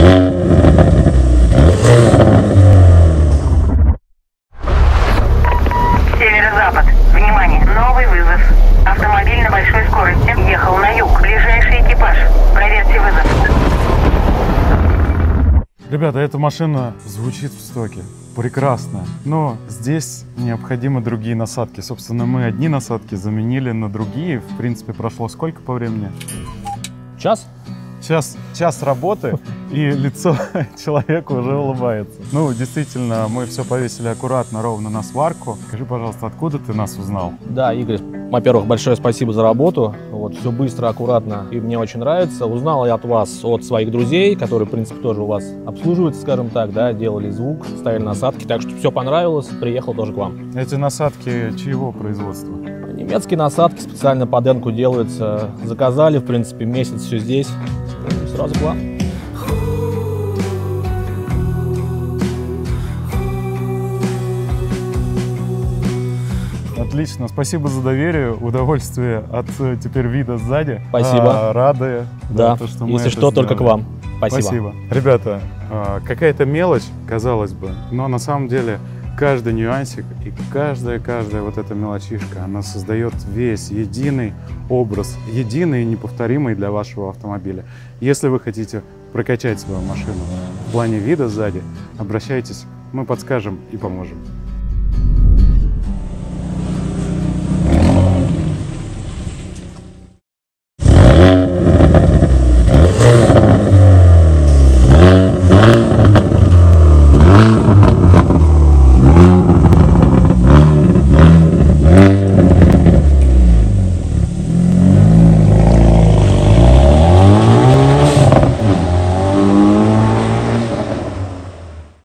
Северо-запад. Внимание, новый вызов. Автомобиль на большой скорости ехал на юг. Ближайший экипаж. Проверьте вызов. Ребята, эта машина звучит в стоке. Прекрасно. Но здесь необходимы другие насадки. Собственно, мы одни насадки заменили на другие. В принципе, прошло сколько по времени? Час? Час работы, и лицо человека уже улыбается. Ну, действительно, мы все повесили аккуратно, ровно на сварку. Скажи, пожалуйста, откуда ты нас узнал? Да, Игорь, во-первых, большое спасибо за работу. Вот, все быстро, аккуратно, и мне очень нравится. Узнал я от вас, от своих друзей, которые, в принципе, тоже у вас обслуживаются, скажем так, да, делали звук, ставили насадки, так что все понравилось, приехал тоже к вам. Эти насадки чьего производства? Немецкие насадки специально под Энку делаются. Заказали, в принципе, месяц все здесь. Ну, и сразу к вам. Отлично, спасибо за доверие, удовольствие от теперь вида сзади. Спасибо. Рады. Да, то, что мы если это что, только к сделали. вам. Спасибо. Ребята, какая-то мелочь, казалось бы, но на самом деле каждый нюансик и каждая вот эта мелочишка, она создает весь единый образ, единый и неповторимый для вашего автомобиля. Если вы хотите прокачать свою машину в плане вида сзади, обращайтесь, мы подскажем и поможем.